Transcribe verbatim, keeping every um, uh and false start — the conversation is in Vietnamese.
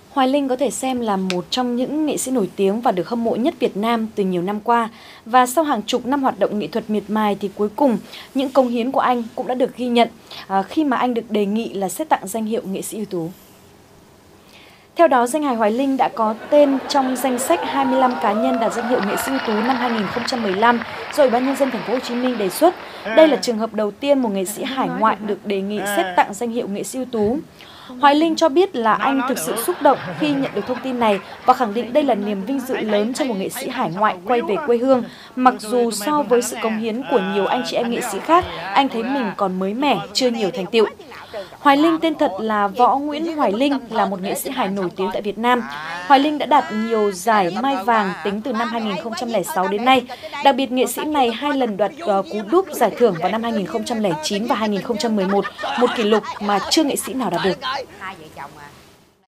Hoài Linh có thể xem là một trong những nghệ sĩ nổi tiếng và được hâm mộ nhất Việt Nam từ nhiều năm qua. Và sau hàng chục năm hoạt động nghệ thuật miệt mài thì cuối cùng những công hiến của anh cũng đã được ghi nhận à, khi mà anh được đề nghị là xét tặng danh hiệu nghệ sĩ ưu tú. Theo đó, danh hài Hoài Linh đã có tên trong danh sách hai mươi lăm cá nhân đạt danh hiệu nghệ sĩ ưu tú năm hai nghìn không trăm mười lăm do Ủy ban nhân dân thành phố Hồ Chí Minh đề xuất. Đây là trường hợp đầu tiên một nghệ sĩ hải ngoại được đề nghị xét tặng danh hiệu nghệ sĩ ưu tú. Hoài Linh cho biết là anh thực sự xúc động khi nhận được thông tin này và khẳng định đây là niềm vinh dự lớn cho một nghệ sĩ hải ngoại quay về quê hương. Mặc dù so với sự cống hiến của nhiều anh chị em nghệ sĩ khác, anh thấy mình còn mới mẻ, chưa nhiều thành tựu. Hoài Linh tên thật là Võ Nguyễn Hoài Linh, là một nghệ sĩ hài nổi tiếng tại Việt Nam. Hoài Linh đã đạt nhiều giải Mai Vàng tính từ năm hai nghìn không trăm lẻ sáu đến nay. Đặc biệt, nghệ sĩ này hai lần đoạt uh, cú đúp giải thưởng vào năm hai nghìn không trăm lẻ chín và hai nghìn không trăm mười một, một kỷ lục mà chưa nghệ sĩ nào đạt được.